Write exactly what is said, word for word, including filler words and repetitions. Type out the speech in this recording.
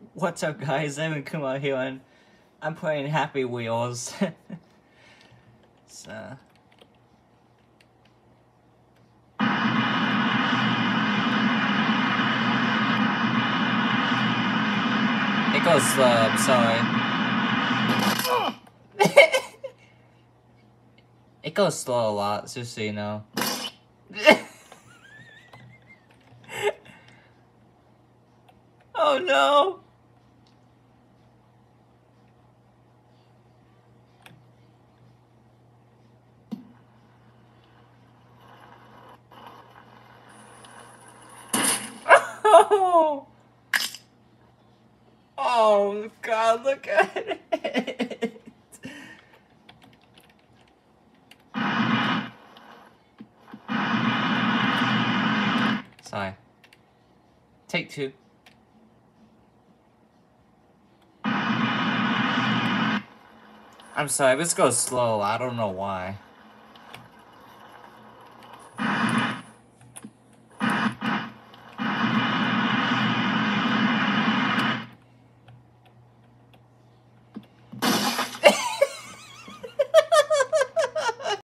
What's up, guys? Evan Kuma here, and I'm playing Happy Wheels. So it goes slow. I'm sorry. It goes slow a lot, just so you know. Oh no! Oh! Oh God! Look at it! Sorry. Take two. I'm sorry, this goes slow. I don't know why.